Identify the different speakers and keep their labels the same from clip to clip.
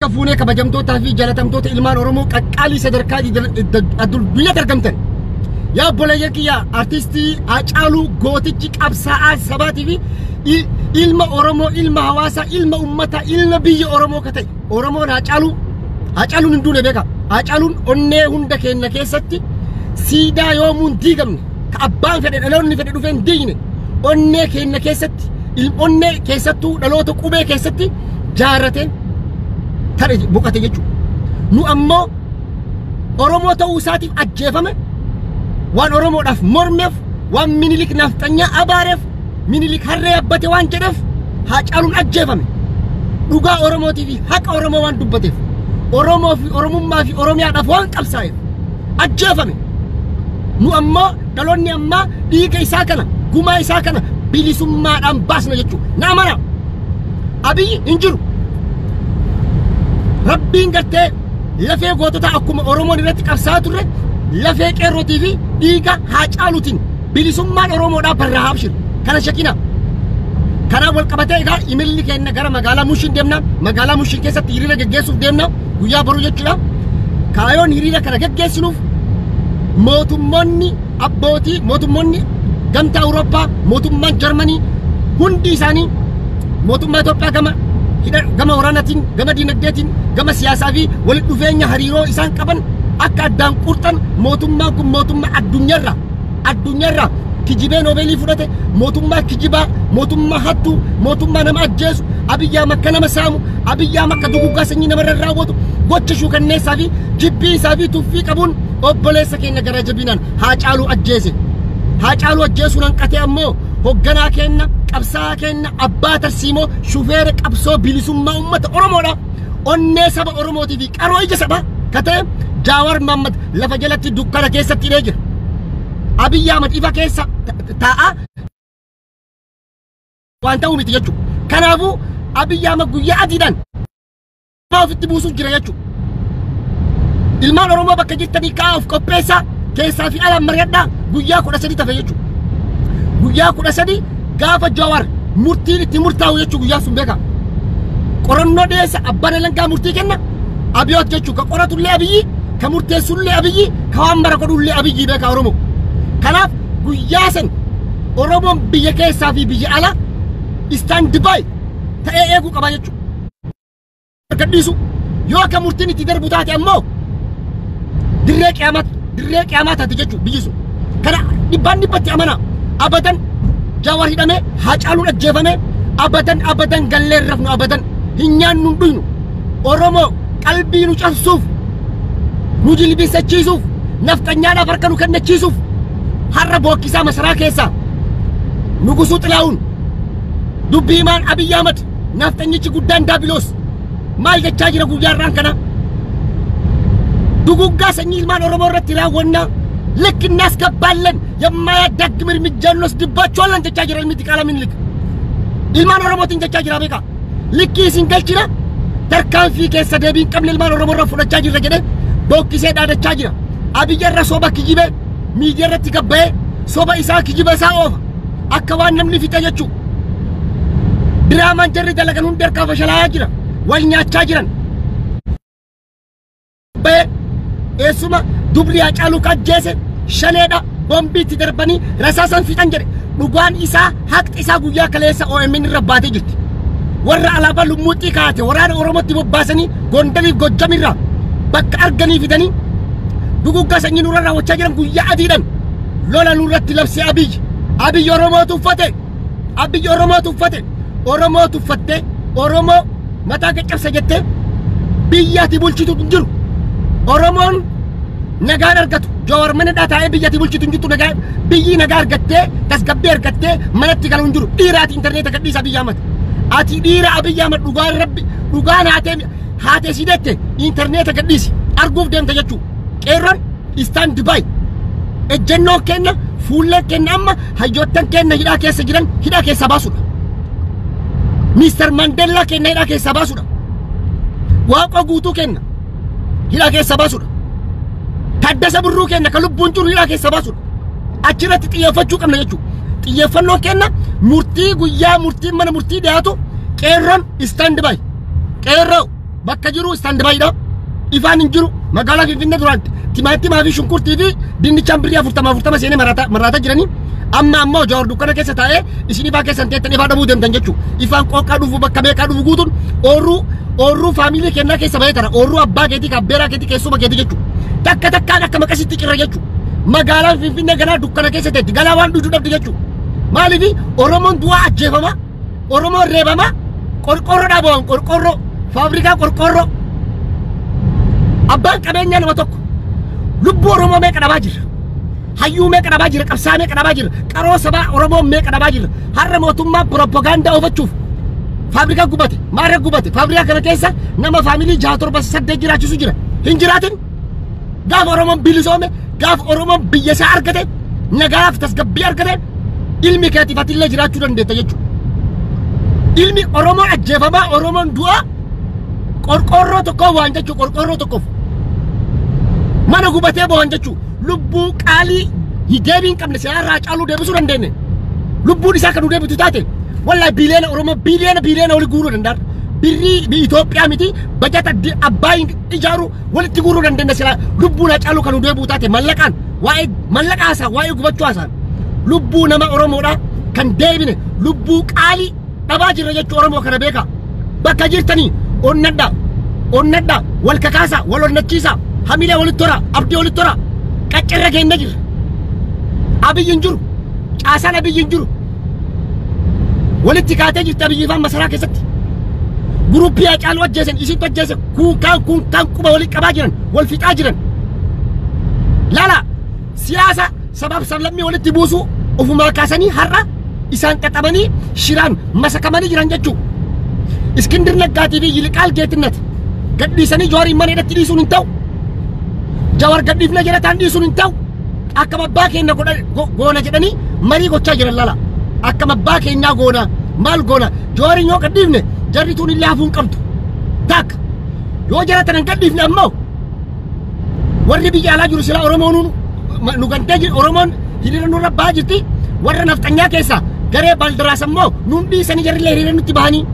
Speaker 1: Fuunee kabajamtootaa fi jaalatamtoota ilmaan Oromoo qaqqaalii sadarkaa addunyaa argamtan. Yaa obboleeyya kiyya artistii Haacaaluu Gootichi qabsaa'aa sabaatii fi ilma Oromoo, ilma hawaasaa, ilma ummataa, ilma biyya Oromoo ka ta'e. Oromoon Haacaaluun hin duune beeka. Haacaaluun onnee hunda keenya keessatti siidaa yoomuun diigamne ka abbaan fedhe dhaloonni fedhe dhufeen diigne onnee keenya keessatti onnee keessattuu dhaloota qubee keessatti jaarrateen tare boqate jechuudha. Nu ammoo Oromoo ta'uu isaatiif ajjeefame waan Oromoodhaaf mormeef waan Minilik nafxanyaa abaareef Minilik harree abbate waan jedheef Haacaaluun ajjeefame. Dhugaa Oromootii fi haqa Oromoo waan dubbateef Oromoo fi Oromummaa fi Oromiyaadhaaf waan qabsaa'eef ajjeefame. Nu ammoo dhaloonni ammaa dhiiga isaa kana gumaa isaa kana bilisummaadhaan baasna jechuudha. Na amana Abiyyi hin jiru. Rabbiin gartee lafee gootota akkuma Oromoon irratti qabsaa turre lafee qeerrootii fi dhiiga Haacaaluutiin bilisummaan Oromoodhaaf barraa habshiru. Kana shakina. Kana wal qabatee egaa imalli keenya gara magaalaa Mushin deemna. Magaalaa Mushin keessatti hiriira geggeessuuf deemna. Guyyaa boruu jechuudha. Kaayoon hiriira kana geggeessinuuf mootummoonni abbootii mootummoonni gamtaa Awurooppaa, mootummaan Jarmanii hundi isaanii mootummaa Itoophiyaa gama waraanaatiin, gama diinagdeetiin, gama siyaasaa fi walitti dhufeenya hariiroo isaan qaban akka addaan qurxan mootummaan kun mootummaa addunyaarraa kijibee Noobeelii fudhate mootummaa kijibaa, mootummaa hattuu, mootummaa nama ajjeesu, Abiyyi Ahmad akka nama saamu, Abiyyi Ahmad akka duguggaa sanyii namarra raawwatu gocha shuukanneessaa fi jibbii isaa fi tuffii qabuun obboleessa keenya gara jabinaan Haacaaluu ajjeese. Haacaaluu ajjeesuun hanqatee ammoo hogganaa keenya qabsaa keenya abbaa tarsiimoo shufeera qabsoo bilisummaa uummata Oromoodha. Onnee saba Oromootii fi qaroo ija saba ka ta'e Jawaar Mohammad lafa jalatti dukkana keessatti hidhee jira. Abiyyi Ahmad ifa keessa taa'a waan ta'uu miti jechuudha. Kanaafuu Abiyyi Ahmad guyyaa adiidhaan ofitti buusuuf jira jechuudha. Ilmaan Oromoo bakka jirtanii ka'aa of qopheessaa keessaa fi alaan mari'adhaa guyyaa 13 tafe jechuudha. Guyyaa 13 gaafa Jawaar murtiin itti murtaa'u jechuudha guyyaa sun beeka. Qorannoo dhiyeessa abbaan alangaa murtii kenna Abiyoot jechuudha. Ka qoratullee Abiyyi, ka murteessullee Abiyyi, ka waan mara godhullee Abiyyi beeka Oromoo. Kanaaf guyyaa san Oromoon biyya keessaa fi biyya alaa stand by ta'ee eeguu qaba jechuudha. Gadhiisu yoo ka murtiin itti darbu taate ammoo dirree qiyaamaa taate jechuudha biyyi sun. Kana dhibbatti amana abadan Jawaar hidhame Haacaaluun ajjeefame abadan galleen rafnu abadan hin nyaannu hin dhuynu. Oromoo qalbii nu cabsuuf nu jilbisachiisuuf nafxanyaadhaaf harka nu kennachiisuuf har'a bookkisaa masaraa keessaa Nugusuu Xilaa'uun dubbii himaan Abiyyi Ahmad nafxanyichi guddaan Daabiloos maal jechaa jira guyyaarraan kana duguggaa sanyii ilmaan Oromoo irratti raawwannaa ልክ እናስገባለን የማያዳግም እርምጃ እንወስድባቸዋለን ጀቻ ጅራ የሚት ቃላ ምን ልክ ኢልማን ኦሮሞትን ጀቻ ጅራ በቃ ልክ ሲንገልችና ተርካን ፊ ከሰ ደቢን ቀም ኢልማን ኦሮሞ ረፉ ጀቻ ጅራ ገደ ቦክሴ ዳደቻ ጅራ አብይ ረሶ በክጂበ ሚጀረት ገበየ ሶባ ኢሳ ክጂበ ሳኦፍ አከዋንም ሊፊተየቹ ድራማን ጀሪ ደለገን ሁንደር ካፈሸላያ ጅራ ወልኛቻ ጅራን በኤሱማ dubri Haacaaluu kajjeese shaneedha bombiitti darbanii rasaasan fixan jedhe dhugaan isaa haqi isaa guyyaa kaleessa OMN irra baatee jirti. Warra alaabaa lummuuxii kaate waraana Oromootti bobbaasanii Gondariif Gojjamirraa bakka arganii fidanii duguggaa sanyii nurra raawwachaa jiran guyyaa adiidhaan lola nurratti labsee Abiyyi Oromoo tuffatte Oromoo mataa gaccabsa jettee biyyaatti bulchitu hin jiru. Oromoon nagaan argatu Jawaar mana dhaataa'ee biyyatti bulchitu hin jirtu nagaan biyyi nagaa argattee tasgabbii argattee manatti galu hin jiru. Dhiiraati intarneeta gadhiisa Abiyyi Ahmad. Ati dhiira Abiyyi Ahmad dhugaan rabbi dhugaan haatee sidette intarneeta gadhiisi arguuf deemta jechuudha. Qeerroon stand by ejjennoo kenna fuullee kenna amma hayyoottan kenna hidhaa keessa jiran hidhaa keessa baasudha. Mr. Mandela kenna hidhaa keessa baasudha. Waaqa guutuu kenna hidhaa keessa baasudha. Taddasa Birruu kenna ka lubbuun jiru hidhaa keessa baasudha. Achirratti xiyyeeffachuu qabna jechuudha. Xiyyeeffannoo kenna murtii guyyaa murtiin mana murtii dhiyaatu qeerroon stand by qeerroo bakka jiru stand by dha. Ifaan hin jiru magaalaa Finfinnee duraan timaatima fi shunkurtii fi dinnichaan birrii 40 seenee maraata jiranii. Amma ammoo Jawaar dukkana keessa taa'ee isin ifaa keessan teettan ifaa dhabuu deemtan jechuudha. Ifaan qooqaa dhufu bakka meeqaa dhufu guutuun oorruu faamilii kennaa keessa bahee tara. Oorruu abbaa keetii kabbeeraa keetii keessuma keetii jechuudha. Takka takkaan akka maqasitti qirra jechuudha. Magaalaan Finfinnee ganaa dukkana keessa teetti ganaa waan dhudhu dhabdi jechuudha. Maaliif Oromoon du'aa ajjeefama, Oromoon reebama, qorqorroo dhaabawan qorqorroo, faabrikaa qorqorroo. Abbaan qabeenyaa nama tokko lubbuu Oromoo meeqa dhabaa jira? Hayyuu meeqa dhabaa jira? Qabsaa meeqa dhabaa jira? Qaroo sabaa Oromoo meeqa dhabaa jira? Har'a mootummaan propagaandaa oofachuuf faabrikaa gubate, maarra gubate, faabrikaa kana keessa nama faamilii 6-7 jiraachisu jira. Hin jiraatin? Gaafa Oromoon bilisoome, gaafa Oromoon biyya isaa argate, nagaaf tasgabbii argate, ilmi keetiif atillee jiraachuu dandeetta jechuudha. Ilmi Oromoon ajjeefamaa, Oromoon du'aa, qorqorroo tokko waan jechuudha, qorqorroo tokkoof. Mana gubatee bo'an jechuudha. Lubbuu qaalii deebiin qabne seerraa caaluu deebisuu dandeenye. Lubbuun isaa kan deebitu taate wallahi biliyoona Oromoo biliyoona oli guuruu danda'a. Birrii Itoophiyaa miti bajata abbaa ijaaru walitti guuruu dandeenya sila lubbuun caaluu kan deebitu taate mallaqaan waa'ee mallaqaasaa waa'ee gubachuu haasaan. Lubbuu nama Oromoodhaa kan deebine lubbuu qaalii dhabaa jirra jechuu Oromoo kana beeka. Bakka jirtanii onnadhaa wal kakaasaa wal onnachiisaa hamilee walitti toraa abdii walitti toraa. Qaccirra keenya jira. Abiyyiin jiru. Caasaan abiyyiin jiru. Walitti kaatee jirti abiyyi faan masaraa keessatti. Guruppii Hacaaluu ajjeesan isitti ajjeese kun quba walitti qabaa jiran wal fixaa jiran. Laala siyaasa sabaaf sablammii walitti buusuu ofumaa kaasanii har'a isaan qaxamanii shiraan masakamanii jiran jechuu. Iskindir Naggaatii fi Yiliqaal Geetinnat gadhiisanii Jawaariin mana hidhatti dhiisuun hin ta'u. Jawaar gadhiifna jedhataan dhiisuun hin ta'u. Akkama abbaa keenya goona jedhanii marii gochaa jiran lala. Akkama abbaa keenyaa goona maal goona Jawaariin yoo gadhiifne jarri tuun illee hafuun qabdu. Takka yoo jaratan hin gadhiifne ammoo warri biyya alaa jiru sila Oromoon nu gantee jiru Oromoon hiriira nurra bahaa jirti. Warra nafxanyaa keessaa garee Baldaraas ammoo nuun dhiisanii jarrillee hiriira nutti bahanii.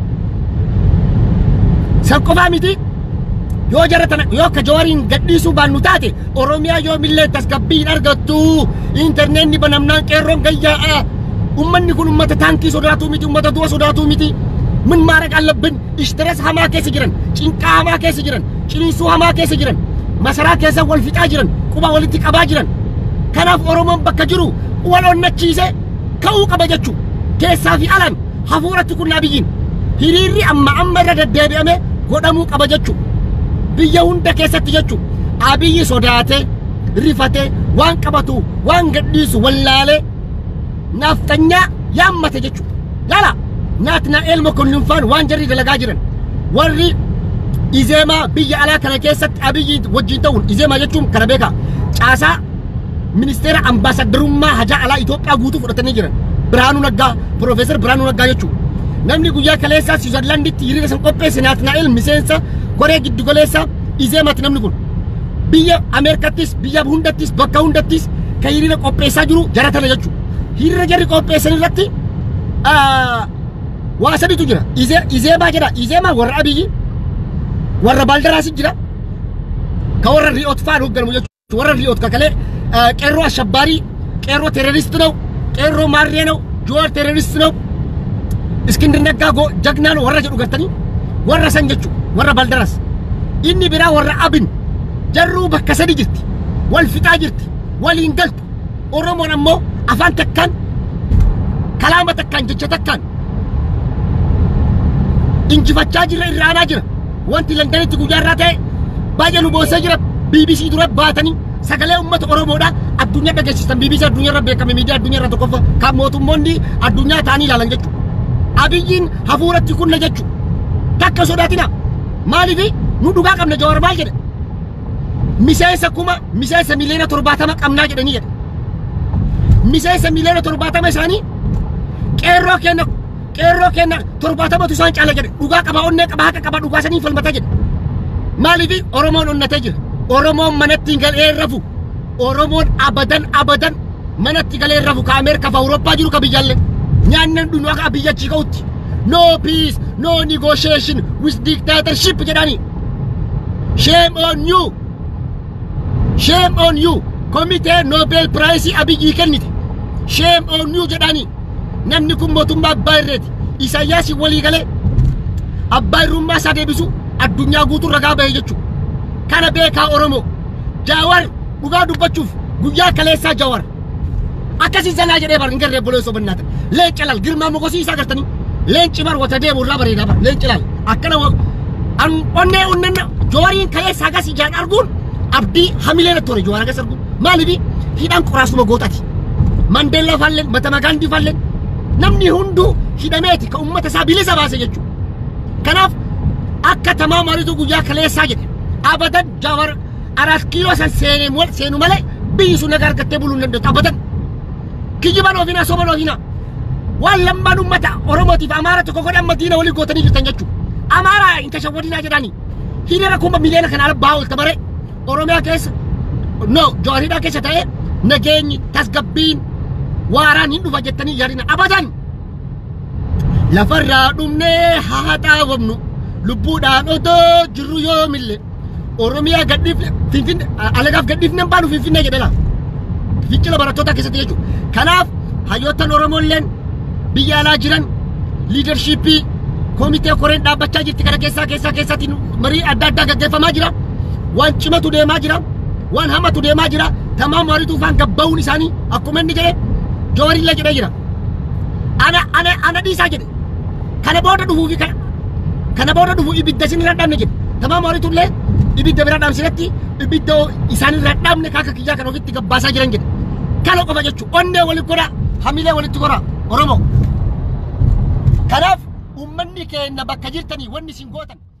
Speaker 1: San qofaa miti. Yoo jaratan yoo akka Jawaariin gadhiisuu baannu taate Oromiyaa yoo millee tasgabbiin argattu internetni banamnaan qeerroon gayyaa ummanni kun ummata taankii sodaatuu miti ummata du'a sodaatuu miti min maaraq allabin ishtiras hamaa keessa jiran cinqaa hamaa keessa jiran ciniinsuu hamaa keessa jiran masaraa keessa wal fixaa jiran quba walitti qabaa jiran kanaaf Oromoon bakka jiru wal onnachiise ka'uu qaba jechuu keessaa fi alaan hafuuratti kun abiyyiin hiriirri amma irra deddeebi'ame godhamuu qaba jechuu. Biyya hunda keessatti jechuun abiyyi sodaatee rifatee waan qabatu waan gadhiisu wallaalee naftanyaa yaammate jechuudha. Laala Naatnaa'el Mokonnin faan waan jarri dalagaa jiran warri izeemaa biyya alaa kana keessatti abiyyi wajjin ta'uun izeemaa jechuun kana beeka caasaa ministeera ambaasaddarummaa hajaa alaa Itoophiyaa guutuu fudhatanii jiran Biraanuu Naggaa Profeesar Biraanuu Naggaa jechuudha. Namni guyyaa kaleessaa Switzerlanditti hiriira san qopheesse Naatnaa'el miseensa Koree giddu goleessa izeematti namni kun biyya Ameerikattis biyya hundattis bakka hundattis kan hiriira qopheessaa jiru jaratana jechuudha. Hiriira jarri qopheessan irratti waa sadiitu jira. Izeemaa jedha. Izeemaa warra abiyyi warra Baldaraas jira. Ka warra Ri'oot faan hoogganamu jechuudha. Warra Ri'oot kakalee qeerroo ashabbaarii qeerroo teeroristi na'u qeerroo maarree na'u Jawaar teeroristi na'u Iskindir Naggaa jagnaan warra jedhu gartanii warra san jechuudha. Warra Baldaraas inni biraa warra abin jarruu bakka sadi jirti wal fixaa jirti waliin galtu Oromoon ammoo afaan takkaan kalaama takkaan jecha takkaan injifachaa jira irraanaa jira wanti Londanitti guyyaa irraa ta'e baay'ee nu boosee jira BBC dura baatanii sagalee uummata Oromoodhaa addunyaa dhageessisan BBC addunyaa irra beekame miidiyaa addunyaa irra tokkoffa kan mootummoonni addunyaa ta'anii ilaalan jechuudha. Abiyyiin hafuuratti kunna jechuudha. Takka sodaatina maaliif nu dhugaa qabna Jawaar maal jedhe miseensa miliyoona 70 qabnaa jedhanii jedhe miseensa miliyoona 70 isaanii qeerroo kenna 70 isaan caala jedhe dhugaa qaba onnee qaba haqa qaba dhugaa sanii falmata jedhe maaliif Oromoon onnatee jira Oromoon manatti galee rafu Oromoon abadan manatti galee rafu ka Ameerika fa Awurooppaa jiru ka biyyaalle nyaannan dhunu akka biyyachi ka'utti no peace, no negotiation with dictatorship jedhani. Shame on you. Shame on you. Committee Nobel Prize Abiyyi kennite. Shame on you jedhani. Namni kun mootummaa abbaa irreeti. Isaayyaas walii galee abbaa irrummaa isaa deebisu addunyaa guutuu ragaa bahee jechuudha. Kana beekaa Oromoo. Jawaar dhugaa dubbachuuf guyyaa kaleessaa Jawaar. Akkasii zanaa jedhee bar hingarree boloosoo bannaata. Leenci laal girmaa mogosii isaa gartanii. Leenci bar wata deemu irraa bareedaa bar. Leenci laal. Akkana onnee onnenna Jawaariin kaleessaa gas ijaan arguun abdii hamileen toore Jawaar agas arguun. Maaliif hidhaan qoraasuma gootaati. Mandeellaa falleen Mahatma Gandhii falleen namni hunduu hidhameeti ka ummata isaa bilisa baase jechuudha. Kanaaf akka tamaa maalitu guyyaa kaleessaa jedhe. Abadan Jawaar 4 kiiloo san seenu malee biyyi sun nagaa argattee buluu hin dandeettu abadan. Kijiban ofina soban ofina. Waan lammaan ummata Oromootiif Amaara tokko godhan Madiina walii gootanii jirtan jechuudha. Amaara hin tashawwadinaa jedhani. Hiriira kuma miliyoona kana ala baa'u ilta bare. Oromiyaa keessa no Jawaariidhaa keessa ta'ee nageenyi tasgabbiin waaraan hin dhufa jettanii yaadina abadan. Lafarraa dhumnee haa xaawamnu lubbuudhaan otoo jirru yoomillee Oromiyaa gadhiifne Finfinne alagaaf gadhiifne hin baanu Finfinnee jedhela. Fincila barattoota keessatti jechuudha. Kanaaf hayyoottan Oromoolleen biyya alaa jiran liidarshiippii komitee koreen dhaabbachaa jirti kana keessatti marii adda addaa gaggeeffamaa jira. Waan cimatu deemaa jira. Waan hamatu deemaa jira. Tamaa maariituu faan gabba'uun isaanii akkuma inni jedhe Jawaarillee jedhee jira. Ana dhiisaa jedhe. Kana booda dhufu ibidda isin irra dhaabne jedhe. Tamaa maariituullee ibidda bira dhaamsinetti ibidda isaan irra dhaabne kaaka kiyyaa kan ofitti gabbaasaa jiran jedhe. Kana qofa jechuudha. Onnee walitti godha. Hamilee walitti godha. Oromoo. Kanaaf ummanni keenya bakka jirtanii wanni isin gootan